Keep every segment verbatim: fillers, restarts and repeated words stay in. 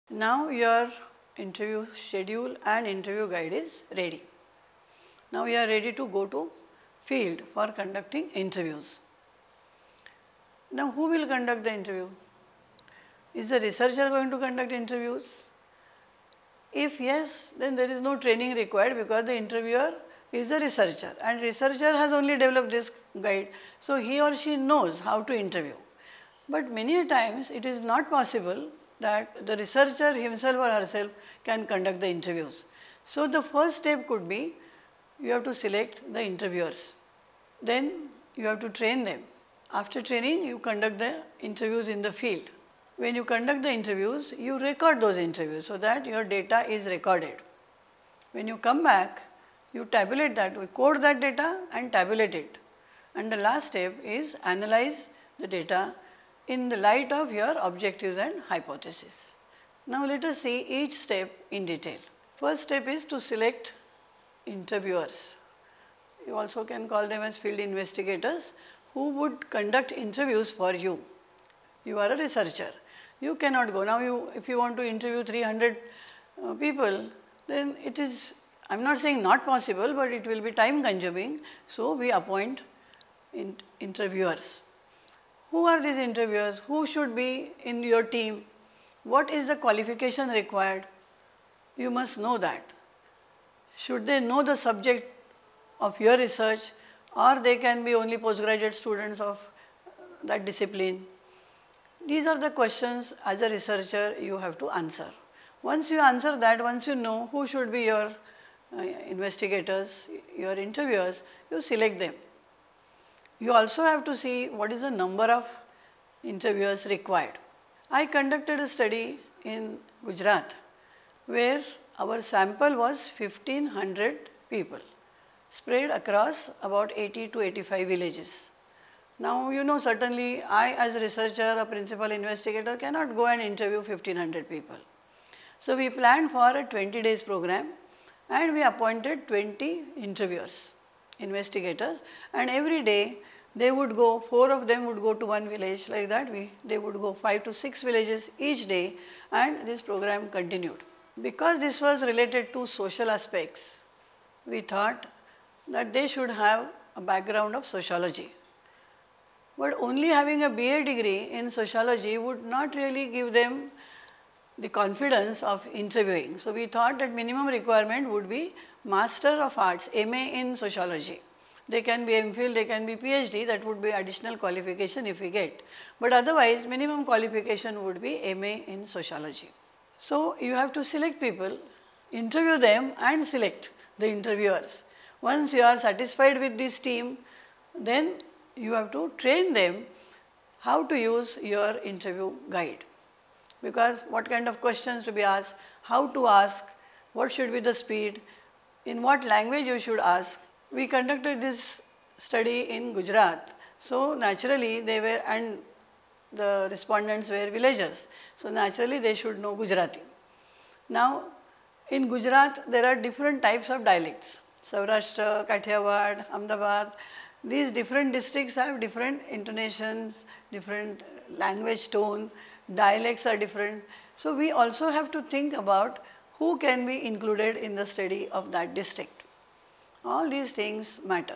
Now your interview schedule and interview guide is ready. Now you are ready to go to field for conducting interviews. Now who will conduct the interview? Is the researcher going to conduct interviews? If yes, then there is no training required because the interviewer is a researcher and researcher has only developed this guide. So he or she knows how to interview. But many times it is not possible that the researcher himself or herself can conduct the interviews. So the first step could be you have to select the interviewers. Then you have to train them. After training, you conduct the interviews in the field. When you conduct the interviews, you record those interviews so that your data is recorded. When you come back, you tabulate that, we code that data and tabulate it. And the last step is analyze the data in the light of your objectives and hypothesis. Now let us see each step in detail. First step is to select interviewers. You also can call them as field investigators who would conduct interviews for you. You are a researcher. You cannot go. Now you, if you want to interview three hundred uh, people, then it is, I am not saying not possible, but it will be time consuming. So we appoint in, interviewers. Who are these interviewers? Who should be in your team? What is the qualification required? You must know that. Should they know the subject of your research, or they can be only postgraduate students of that discipline? These are the questions as a researcher you have to answer. Once you answer that, once you know who should be your uh, investigators, your interviewers, you select them. You also have to see what is the number of interviewers required. I conducted a study in Gujarat where our sample was fifteen hundred people spread across about eighty to eighty-five villages. Now you know, certainly I as a researcher, a principal investigator cannot go and interview fifteen hundred people. So we planned for a twenty days program and we appointed twenty interviewers, investigators, and every day they would go, four of them would go to one village, like that we, they would go five to six villages each day, and this program continued. Because this was related to social aspects, we thought that they should have a background of sociology. But only having a B A degree in sociology would not really give them the confidence of interviewing. So we thought that minimum requirement would be Master of Arts, M A in sociology. They can be M Phil, they can be P H D, that would be additional qualification if we get. But otherwise, minimum qualification would be M A in sociology. So you have to select people, interview them and select the interviewers. Once you are satisfied with this team, then you have to train them how to use your interview guide. Because what kind of questions to be asked, how to ask, what should be the speed, in what language you should ask. We conducted this study in Gujarat. So naturally they were, and the respondents were villagers. So naturally they should know Gujarati. Now in Gujarat there are different types of dialects. Saurashtra, Kathiawad, Ahmedabad. These different districts have different intonations, different language tone, dialects are different. So we also have to think about who can be included in the study of that district. All these things matter.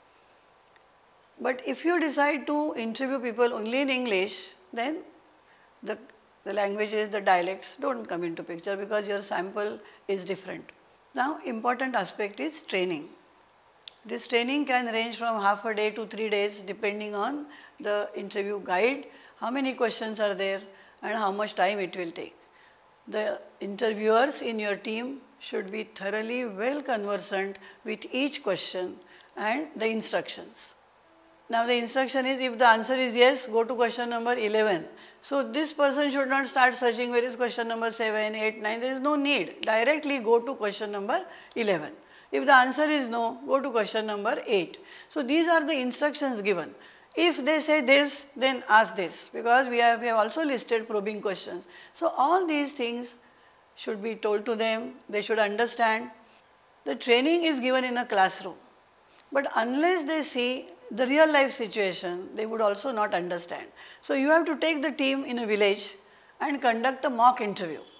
But if you decide to interview people only in English, then the, the languages, the dialects don't come into picture because your sample is different. Now important aspect is training. This training can range from half a day to three days depending on the interview guide, how many questions are there and how much time it will take. The interviewers in your team should be thoroughly well conversant with each question and the instructions. Now the instruction is, if the answer is yes, go to question number eleven. So this person should not start searching where is question number seven, eight, nine, there is no need. Directly go to question number eleven. If the answer is no, go to question number eight. So these are the instructions given. If they say this, then ask this, because we have, we have also listed probing questions. So all these things should be told to them, they should understand. The training is given in a classroom, but unless they see the real life situation, they would also not understand. So you have to take the team in a village and conduct a mock interview.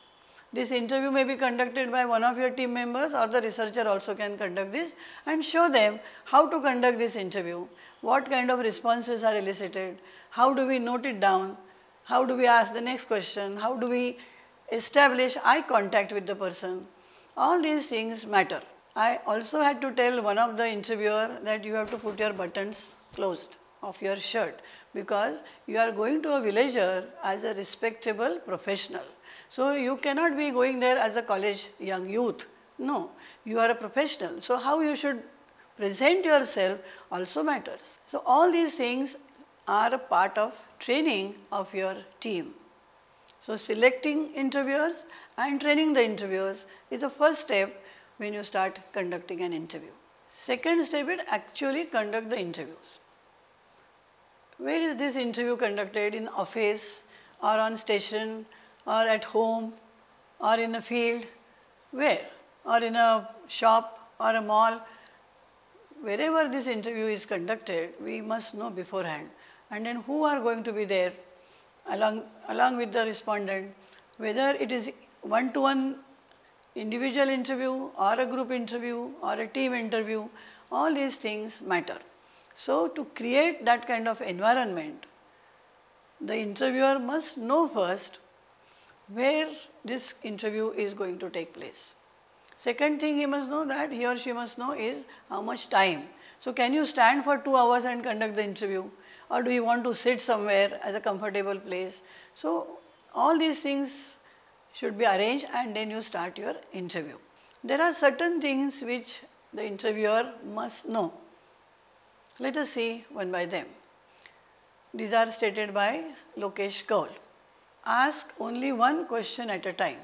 This interview may be conducted by one of your team members, or the researcher also can conduct this, and show them how to conduct this interview, what kind of responses are elicited, how do we note it down, how do we ask the next question, how do we establish eye contact with the person. All these things matter. I also had to tell one of the interviewer that you have to put your buttons closed of your shirt, because you are going to a villager as a respectable professional. So you cannot be going there as a college young youth. No, you are a professional. So how you should present yourself also matters. So all these things are a part of training of your team. So selecting interviewers and training the interviewers is the first step when you start conducting an interview. Second step is actually conduct the interviews. Where is this interview conducted? In office or on station or at home or in a field? Where? Or in a shop or a mall? Wherever this interview is conducted, we must know beforehand. And then who are going to be there along, along with the respondent, whether it is one-to-one individual interview or a group interview or a team interview, all these things matter. So to create that kind of environment, the interviewer must know first where this interview is going to take place. Second thing he must know, that he or she must know, is how much time. So can you stand for two hours and conduct the interview, or do you want to sit somewhere as a comfortable place? So all these things should be arranged, and then you start your interview. There are certain things which the interviewer must know. Let us see one by them. These are stated by Lokesh Kaul. Ask only one question at a time.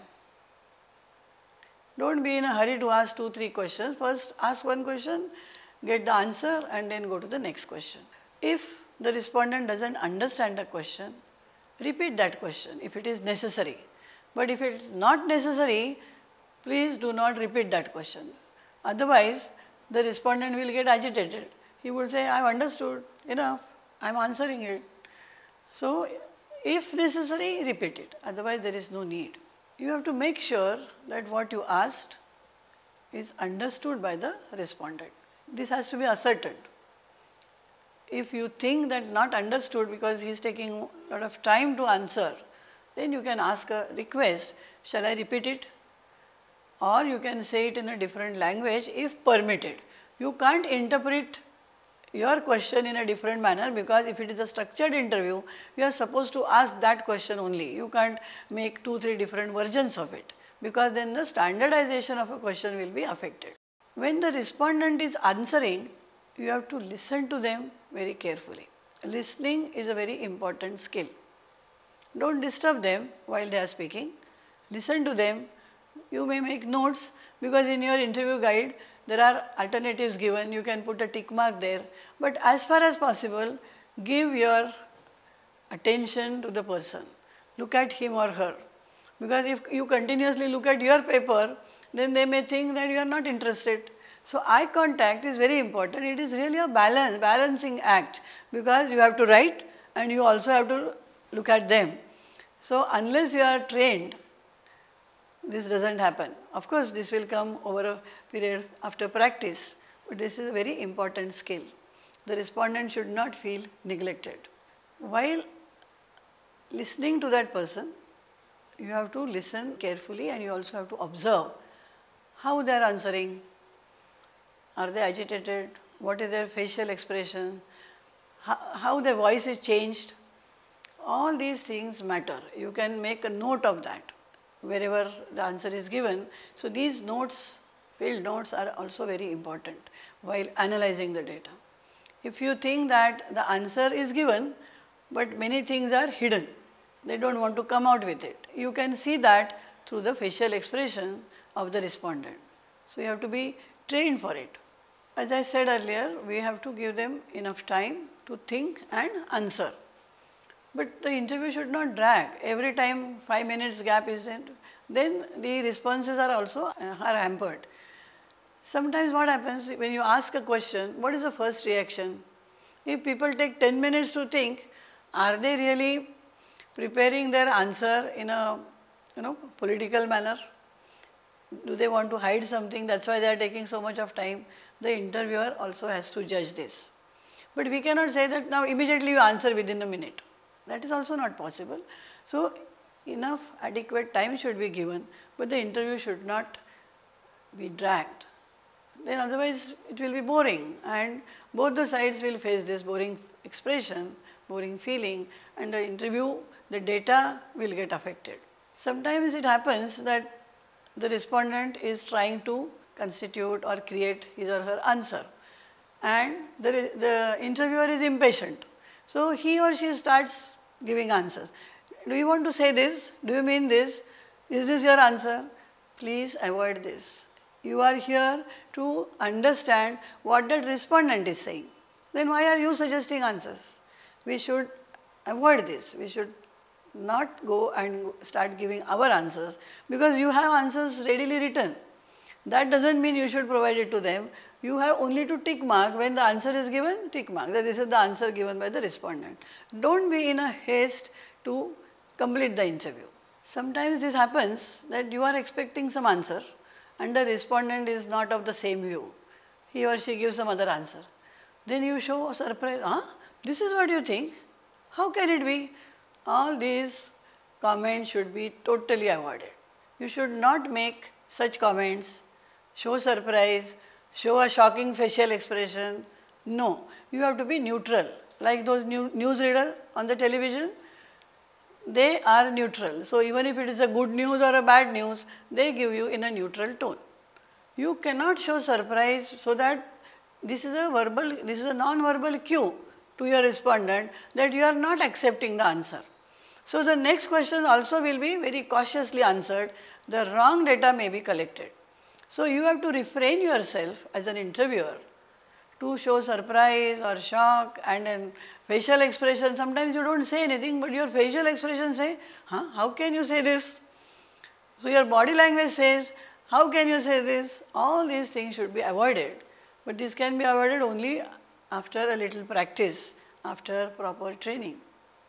Don't be in a hurry to ask two, three questions. First ask one question, get the answer, and then go to the next question. If the respondent doesn't understand the question, repeat that question if it is necessary. But if it is not necessary, please do not repeat that question. Otherwise, the respondent will get agitated. He would say, I have understood, enough, I am answering it. So, if necessary, repeat it. Otherwise, there is no need. You have to make sure that what you asked is understood by the respondent. This has to be ascertained. If you think that not understood because he is taking a lot of time to answer, then you can ask a request, shall I repeat it? Or you can say it in a different language if permitted. You can't interpret your question in a different manner, because if it is a structured interview, you are supposed to ask that question only. You can't make two, three different versions of it, because then the standardization of a question will be affected. When the respondent is answering, you have to listen to them very carefully. Listening is a very important skill. Don't disturb them while they are speaking. Listen to them. You may make notes, because in your interview guide there are alternatives given. You can put a tick mark there. But as far as possible, give your attention to the person. Look at him or her. Because if you continuously look at your paper, then they may think that you are not interested. So eye contact is very important. It is really a balance, balancing act, because you have to write and you also have to look at them. So unless you are trained, this doesn't happen. Of course, this will come over a period after practice, but this is a very important skill. The respondent should not feel neglected. While listening to that person, you have to listen carefully, and you also have to observe how they are answering. Are they agitated? What is their facial expression? How, how their voice is changed? All these things matter. You can make a note of that wherever the answer is given. So these notes, field notes, are also very important while analyzing the data. If you think that the answer is given, but many things are hidden, they don't want to come out with it, you can see that through the facial expression of the respondent. So you have to be trained for it. As I said earlier, we have to give them enough time to think and answer. But the interview should not drag. Every time five minutes gap is there, then the responses are also uh, are hampered. Sometimes what happens when you ask a question, what is the first reaction? If people take ten minutes to think, are they really preparing their answer in a you know, political manner? Do they want to hide something? That's why they are taking so much of time. The interviewer also has to judge this. But we cannot say that now immediately you answer within a minute. That is also not possible. So enough adequate time should be given, but the interview should not be dragged. Then otherwise it will be boring, and both the sides will face this boring expression, boring feeling, and the interview, the data will get affected. Sometimes it happens that the respondent is trying to constitute or create his or her answer, and the, the interviewer is impatient. So he or she starts giving answers. Do you want to say this? Do you mean this? Is this your answer? Please avoid this. You are here to understand what that respondent is saying. Then why are you suggesting answers? We should avoid this. We should not go and start giving our answers, because you have answers readily written. That doesn't mean you should provide it to them. You have only to tick mark when the answer is given, tick mark that this is the answer given by the respondent. Don't be in a haste to complete the interview. Sometimes this happens that you are expecting some answer and the respondent is not of the same view. He or she gives some other answer. Then you show surprise, huh? This is what you think? How can it be? All these comments should be totally avoided. You should not make such comments, show surprise, show a shocking facial expression. No, you have to be neutral. Like those new newsreader on the television, they are neutral. So even if it is a good news or a bad news, they give you in a neutral tone. You cannot show surprise, so that this is a verbal, this is a non-verbal cue to your respondent that you are not accepting the answer. So the next question also will be very cautiously answered. The wrong data may be collected. So you have to refrain yourself as an interviewer to show surprise or shock, and then facial expression. Sometimes you don't say anything, but your facial expression say, huh, how can you say this? So your body language says, how can you say this? All these things should be avoided. But this can be avoided only after a little practice, after proper training.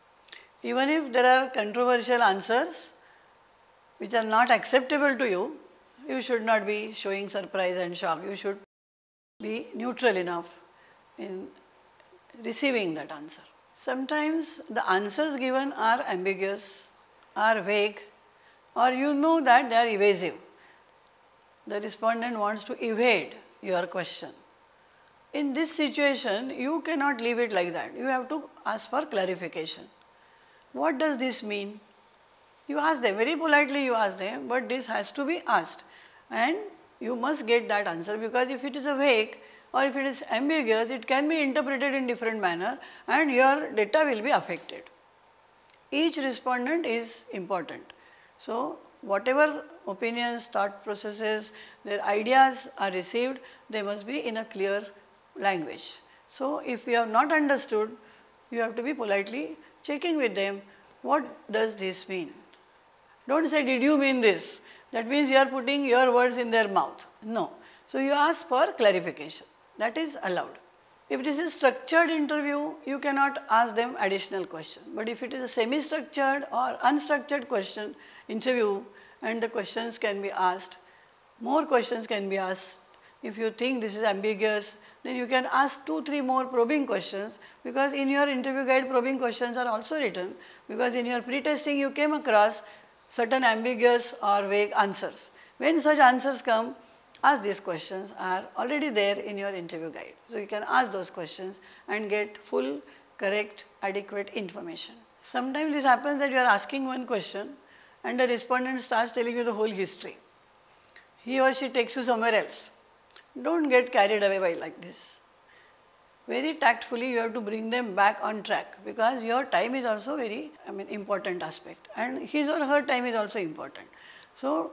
Even if there are controversial answers which are not acceptable to you, you should not be showing surprise and shock. You should be neutral enough in receiving that answer. Sometimes the answers given are ambiguous, are vague, or you know that they are evasive. The respondent wants to evade your question. In this situation, you cannot leave it like that. You have to ask for clarification. What does this mean? You ask them, very politely you ask them, but this has to be asked. And you must get that answer, because if it is a vague or if it is ambiguous, it can be interpreted in different manner and your data will be affected. Each respondent is important. So whatever opinions, thought processes, their ideas are received, they must be in a clear language. So if you have not understood, you have to be politely checking with them, what does this mean? Don't say, did you mean this? That means you are putting your words in their mouth. No. So you ask for clarification. That is allowed. If this is structured interview, you cannot ask them additional question. But if it is a semi-structured or unstructured question interview, and the questions can be asked, more questions can be asked. If you think this is ambiguous, then you can ask two, three more probing questions, because in your interview guide probing questions are also written, because in your pre-testing you came across certain ambiguous or vague answers. When such answers come, ask these questions are already there in your interview guide. So you can ask those questions and get full, correct, adequate information. Sometimes this happens that you are asking one question and the respondent starts telling you the whole history. He or she takes you somewhere else. Don't get carried away by like this. Very tactfully you have to bring them back on track, because your time is also very, I mean, important aspect, and his or her time is also important. So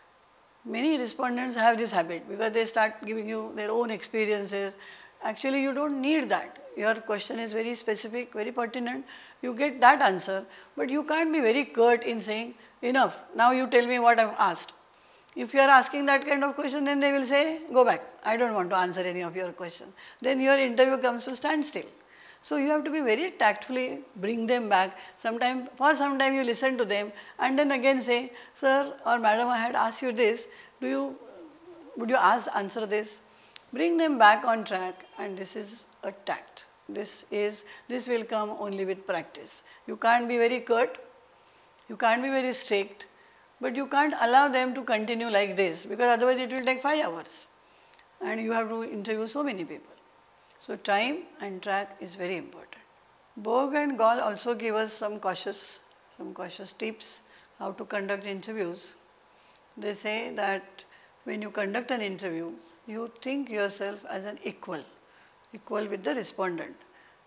many respondents have this habit, because they start giving you their own experiences. Actually you don't need that. Your question is very specific, very pertinent. You get that answer, but you can't be very curt in saying, enough, now you tell me what I've asked. If you are asking that kind of question, then they will say, go back, I don't want to answer any of your questions. Then your interview comes to standstill. So you have to be very tactfully bring them back. Sometimes, for some time you listen to them and then again say, sir or madam, I had asked you this, do you, would you ask, answer this? Bring them back on track, and this is a tact. This is, this will come only with practice. You can't be very curt, you can't be very strict, but you can't allow them to continue like this, because otherwise it will take five hours and you have to interview so many people. So time and track is very important. Borg and Gall also give us some cautious, some cautious tips how to conduct interviews. They say that when you conduct an interview, you think yourself as an equal, equal with the respondent.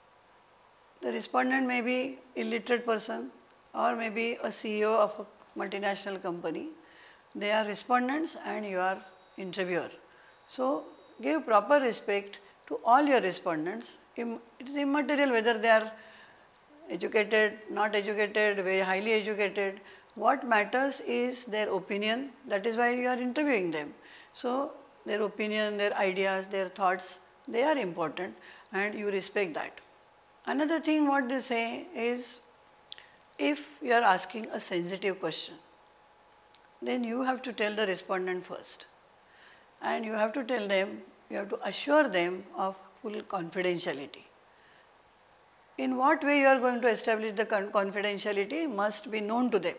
The respondent may be illiterate person or maybe a C E O of a multinational company. They are respondents and you are interviewer. So give proper respect to all your respondents. It is immaterial whether they are educated, not educated, very highly educated. What matters is their opinion. That is why you are interviewing them. So their opinion, their ideas, their thoughts, they are important and you respect that. Another thing what they say is, if you are asking a sensitive question, then you have to tell the respondent first. And you have to tell them, you have to assure them of full confidentiality. In what way you are going to establish the confidentiality must be known to them.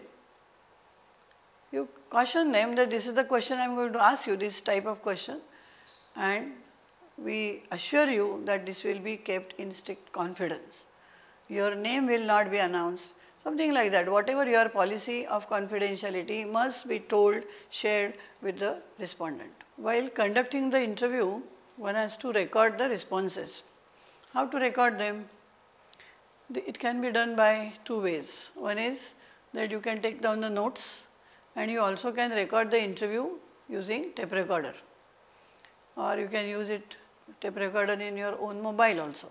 You caution them that this is the question I am going to ask you, this type of question, and we assure you that this will be kept in strict confidence. Your name will not be announced, something like that. Whatever your policy of confidentiality must be told, shared with the respondent. While conducting the interview, one has to record the responses. How to record them? It can be done by two ways. One is that you can take down the notes and you also can record the interview using tape recorder, or you can use it tape recorder in your own mobile also.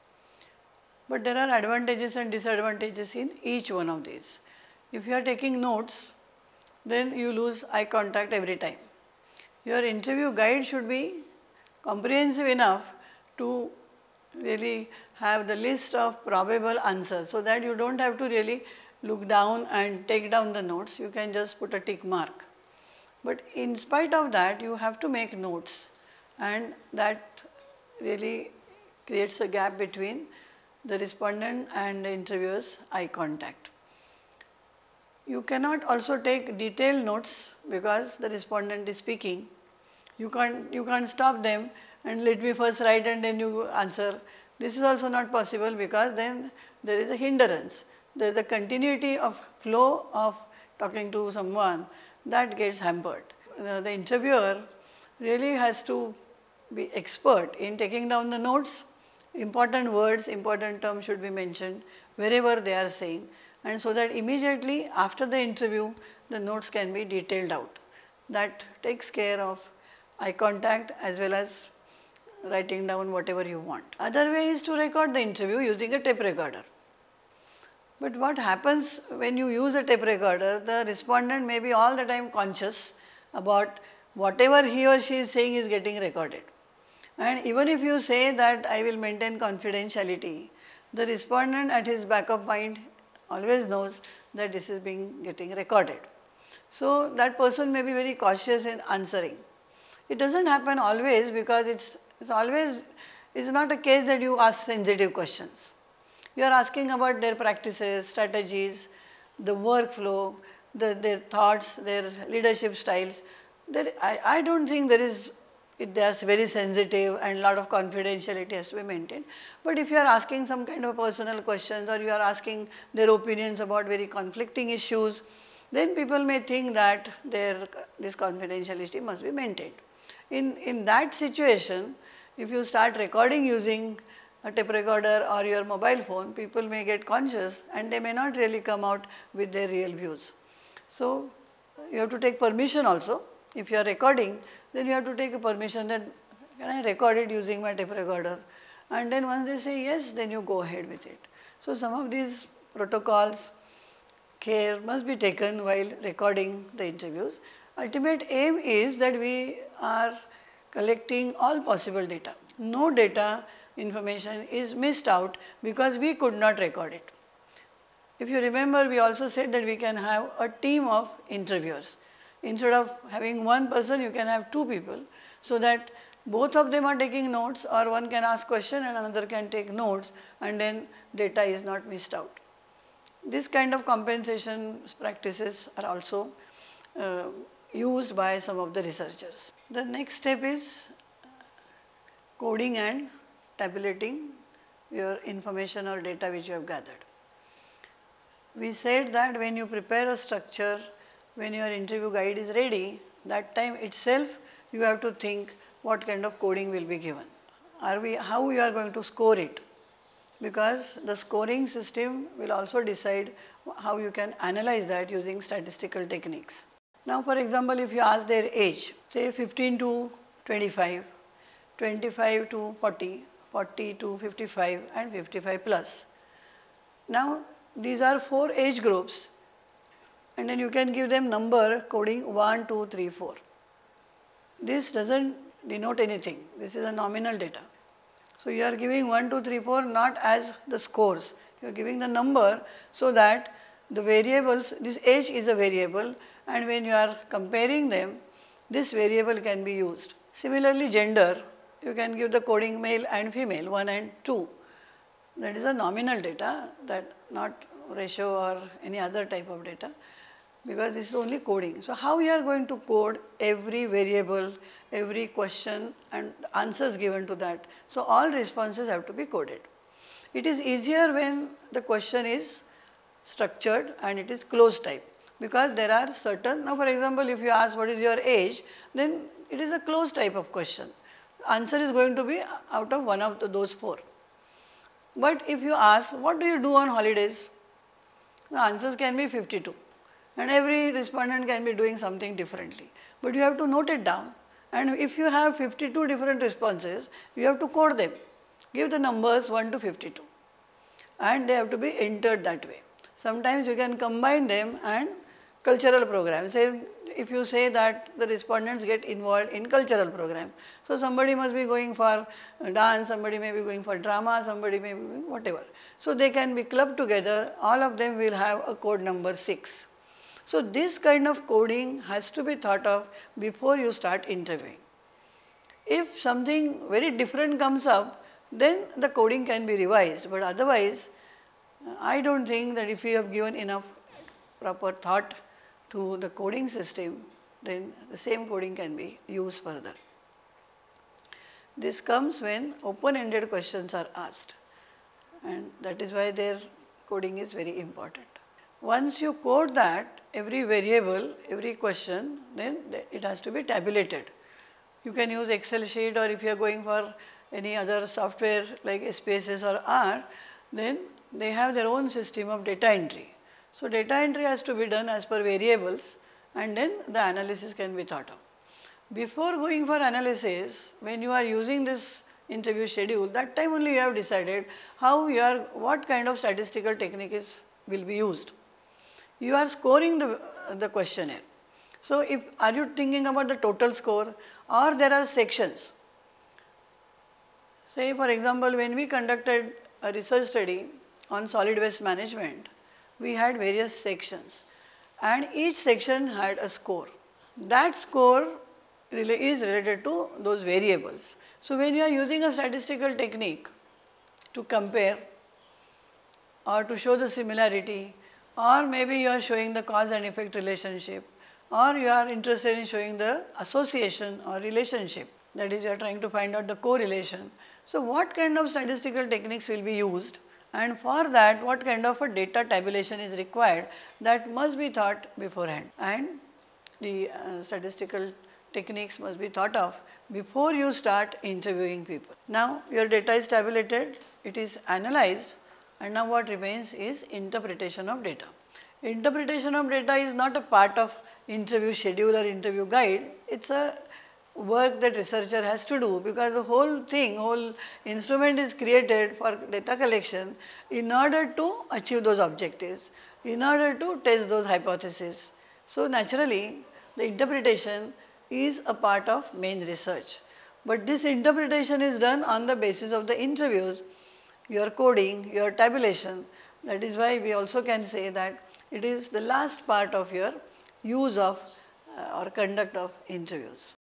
But there are advantages and disadvantages in each one of these. If you are taking notes, then you lose eye contact every time. Your interview guide should be comprehensive enough to really have the list of probable answers, so that you don't have to really look down and take down the notes. You can just put a tick mark. But in spite of that, you have to make notes, and that really creates a gap between the respondent and the interviewer's eye contact. You cannot also take detailed notes because the respondent is speaking. You can't, you can't stop them and let me first write and then you answer. This is also not possible, because then there is a hindrance. There is a continuity of flow of talking to someone that gets hampered. Uh, the interviewer really has to be expert in taking down the notes. Important words, important terms should be mentioned wherever they are saying, and so that immediately after the interview the notes can be detailed out. That takes care of eye contact as well as writing down whatever you want. Other way is to record the interview using a tape recorder. But what happens when you use a tape recorder, the respondent may be all the time conscious about whatever he or she is saying is getting recorded. And even if you say that I will maintain confidentiality, the respondent at his back of mind always knows that this is being getting recorded. So that person may be very cautious in answering. It doesn't happen always, because it's, it's always, it's not a case that you ask sensitive questions. You are asking about their practices, strategies, the workflow, the, their thoughts, their leadership styles. There, I, I don't think there is, it, they are very sensitive and a lot of confidentiality has to be maintained. But if you are asking some kind of personal questions, or you are asking their opinions about very conflicting issues, then people may think that their, this confidentiality must be maintained. In, in that situation, if you start recording using a tape recorder or your mobile phone, people may get conscious and they may not really come out with their real views. So you have to take permission also. If you are recording, then you have to take a permission that, can I record it using my tape recorder? And then once they say yes, then you go ahead with it. So some of these protocols, care must be taken while recording the interviews. Ultimate aim is that we are collecting all possible data. No data information is missed out because we could not record it. If you remember, we also said that we can have a team of interviewers. Instead of having one person, you can have two people, so that both of them are taking notes, or one can ask question and another can take notes, and then data is not missed out. This kind of compensation practices are also uh, used by some of the researchers. The next step is coding and tabulating your information or data which you have gathered. We said that when you prepare a structure, when your interview guide is ready, that time itself you have to think what kind of coding will be given. Are we, how we are going to score it? Because the scoring system will also decide how you can analyze that using statistical techniques. Now, for example, if you ask their age, say fifteen to twenty-five, twenty-five to forty, forty to fifty-five and fifty-five plus. Now, these are four age groups, and then you can give them number coding one, two, three, four. This doesn't denote anything. This is a nominal data. So you are giving one, two, three, four not as the scores. You are giving the number so that the variables, this age is a variable, and when you are comparing them, this variable can be used. Similarly, gender, you can give the coding male and female, one and two. That is a nominal data, that not ratio or any other type of data, because this is only coding. So how you are going to code every variable, every question and answers given to that. So all responses have to be coded. It is easier when the question is structured and it is closed type, because there are certain, now for example, if you ask what is your age, then it is a closed type of question. Answer is going to be out of one of those four. But if you ask what do you do on holidays, the answers can be fifty-two. And every respondent can be doing something differently. But you have to note it down. And if you have fifty-two different responses, you have to code them. Give the numbers one to fifty-two. And they have to be entered that way. Sometimes you can combine them and cultural programs. Say, if you say that the respondents get involved in cultural program. So somebody must be going for dance, somebody may be going for drama, somebody may be going whatever. So they can be clubbed together. All of them will have a code number six. So this kind of coding has to be thought of before you start interviewing. If something very different comes up, then the coding can be revised, but otherwise I don't think that if you have given enough proper thought to the coding system, then the same coding can be used further. This comes when open-ended questions are asked, and that is why their coding is very important. Once you code that, every variable, every question, then it has to be tabulated. You can use Excel sheet, or if you are going for any other software like S P S S or R, then they have their own system of data entry. So data entry has to be done as per variables, and then the analysis can be thought of. Before going for analysis, when you are using this interview schedule, that time only you have decided how you are, what kind of statistical technique is, will be used. You are scoring the, the questionnaire. So if, are you thinking about the total score, or there are sections? Say for example, when we conducted a research study on solid waste management, we had various sections, and each section had a score. That score is related to those variables. So when you are using a statistical technique to compare or to show the similarity, or maybe you are showing the cause and effect relationship, or you are interested in showing the association or relationship, that is you are trying to find out the correlation. So what kind of statistical techniques will be used, and for that what kind of a data tabulation is required, that must be thought beforehand, and the uh, statistical techniques must be thought of before you start interviewing people. Now your data is tabulated, it is analyzed, and now what remains is interpretation of data. Interpretation of data is not a part of interview schedule or interview guide, it is a work that researcher has to do, because the whole thing, whole instrument is created for data collection in order to achieve those objectives, in order to test those hypotheses. So naturally the interpretation is a part of main research. But this interpretation is done on the basis of the interviews, your coding, your tabulation. That is why we also can say that it is the last part of your use of uh, or conduct of interviews.